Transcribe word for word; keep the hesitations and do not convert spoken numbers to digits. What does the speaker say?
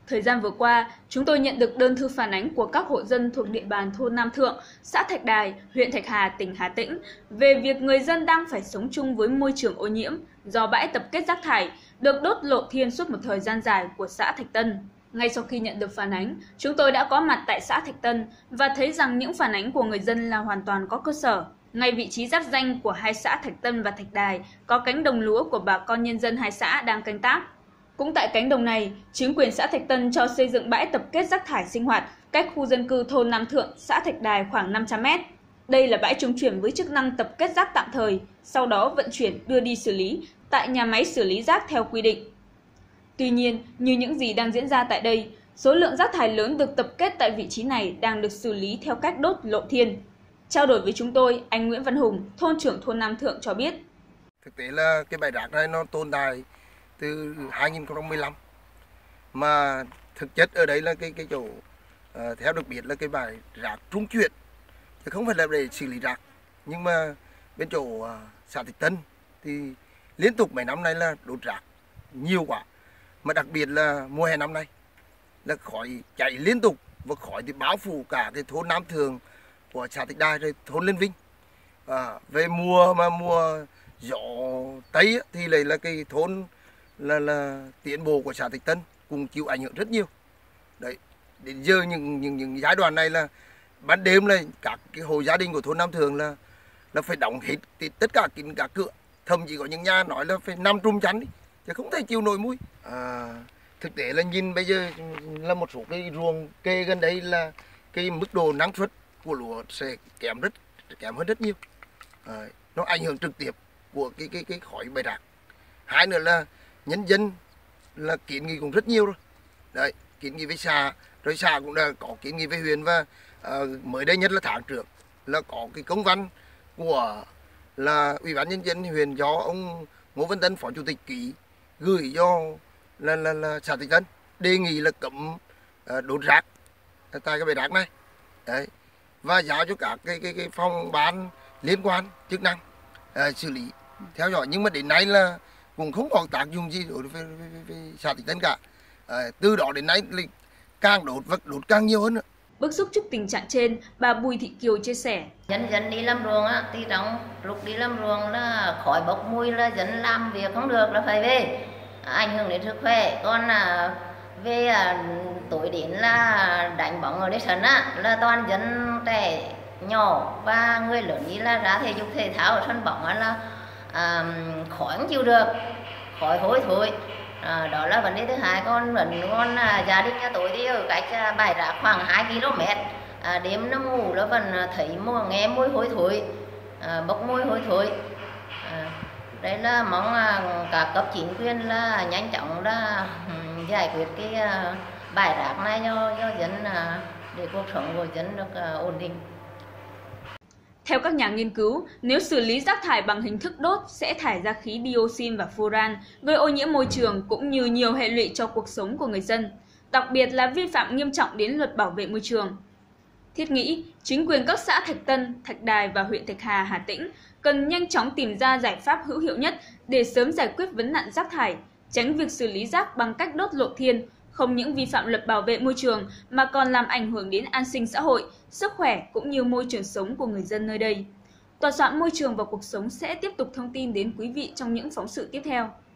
Thời gian vừa qua, chúng tôi nhận được đơn thư phản ánh của các hộ dân thuộc địa bàn thôn Nam Thượng, xã Thạch Đài, huyện Thạch Hà, tỉnh Hà Tĩnh về việc người dân đang phải sống chung với môi trường ô nhiễm do bãi tập kết rác thải được đốt lộ thiên suốt một thời gian dài của xã Thạch Tân. Ngay sau khi nhận được phản ánh, chúng tôi đã có mặt tại xã Thạch Tân và thấy rằng những phản ánh của người dân là hoàn toàn có cơ sở. Ngay vị trí giáp ranh của hai xã Thạch Tân và Thạch Đài có cánh đồng lúa của bà con nhân dân hai xã đang canh tác. Cũng tại cánh đồng này, chính quyền xã Thạch Tân cho xây dựng bãi tập kết rác thải sinh hoạt cách khu dân cư thôn Nam Thượng, xã Thạch Đài khoảng năm trăm mét. Đây là bãi trung chuyển với chức năng tập kết rác tạm thời, sau đó vận chuyển đưa đi xử lý tại nhà máy xử lý rác theo quy định. Tuy nhiên, như những gì đang diễn ra tại đây, số lượng rác thải lớn được tập kết tại vị trí này đang được xử lý theo cách đốt lộ thiên. Trao đổi với chúng tôi, anh Nguyễn Văn Hùng, thôn trưởng thôn Nam Thượng cho biết. Thực tế là cái bãi rác này nó tồn tại từ hai nghìn không trăm mười lăm, mà thực chất ở đây là cái cái chỗ uh, theo được biết là cái bãi rác trung chuyển, chứ không phải là để xử lý rác. Nhưng mà bên chỗ uh, xã Thạch Tân thì liên tục mấy năm nay là đốt rác nhiều quá, mà đặc biệt là mùa hè năm nay là khói cháy liên tục và khói thì bao phủ cả cái thôn Nam Thượng của xã Thạch Đài rồi thôn Liên Vinh. À, về mùa mà mùa gió tây thì lại là cái thôn là là tiến bộ của xã Thạch Tân cũng chịu ảnh hưởng rất nhiều. Đấy, đến giờ những những những giai đoạn này là ban đêm là các cái hộ gia đình của thôn Nam Thượng là là phải đóng hết tất cả kín cả cửa, thậm chí có những nhà nói là phải nằm trùm chắn đi, chứ không thể chịu nổi mùi. À, thực tế là nhìn bây giờ là một số cái ruộng kê gần đây là cái mức độ năng suất của lúa sẽ kém rất kém hơn rất nhiều. À, nó ảnh hưởng trực tiếp của cái cái cái khói bãi rác. Hai nữa là nhân dân là kiến nghị cũng rất nhiều rồi. Đấy, kiến nghị với xã, rồi xã cũng đã có kiến nghị với huyện, và uh, mới đây nhất là tháng trước là có cái công văn của là ủy ban nhân dân huyện do ông Ngô Văn Tân, phó chủ tịch ký gửi cho là là, là xã Thạch Tân đề nghị là cấm uh, đốt rác tại cái bãi rác này. Đấy, và giao cho các cái cái cái phòng ban liên quan chức năng uh, xử lý theo dõi, nhưng mà đến nay là cũng không có tác dụng gì đối với, với, với, với xã Thạch Tân cả. À, từ đó đến nay thì càng đốt và đốt càng nhiều hơn nữa. Bức xúc trước tình trạng trên, bà Bùi Thị Kiều chia sẻ. Dân dân đi làm ruộng á, thì trong lúc đi làm ruộng là khói bốc mùi là dân làm việc không được là phải về, ảnh hưởng đến sức khỏe. Còn là về à, tối đến là đánh bóng ở đây sân á, là toàn dân trẻ nhỏ và người lớn đi là ra thể dục thể thao ở sân bóng á, là à, khói không chịu được, khói hôi thối. À, đó là vấn đề thứ hai. Còn vẫn còn à, gia đình nhà tôi thì ở cách à, bãi rác khoảng hai ki lô mét, à, đêm nó ngủ nó vẫn thấy mùi, nghe mùi hôi thối, à, bốc mùi hôi thối. À, đây là mong à, cả cấp chính quyền là nhanh chóng là um, giải quyết cái à, bãi rác này cho, cho dân, à, để cuộc sống của dân được à, ổn định. Theo các nhà nghiên cứu, nếu xử lý rác thải bằng hình thức đốt sẽ thải ra khí dioxin và furan, gây ô nhiễm môi trường cũng như nhiều hệ lụy cho cuộc sống của người dân, đặc biệt là vi phạm nghiêm trọng đến luật bảo vệ môi trường. Thiết nghĩ, chính quyền các xã Thạch Tân, Thạch Đài và huyện Thạch Hà, Hà Tĩnh cần nhanh chóng tìm ra giải pháp hữu hiệu nhất để sớm giải quyết vấn nạn rác thải, tránh việc xử lý rác bằng cách đốt lộ thiên, không những vi phạm luật bảo vệ môi trường mà còn làm ảnh hưởng đến an sinh xã hội, sức khỏe cũng như môi trường sống của người dân nơi đây. Tòa soạn Môi trường và Cuộc sống sẽ tiếp tục thông tin đến quý vị trong những phóng sự tiếp theo.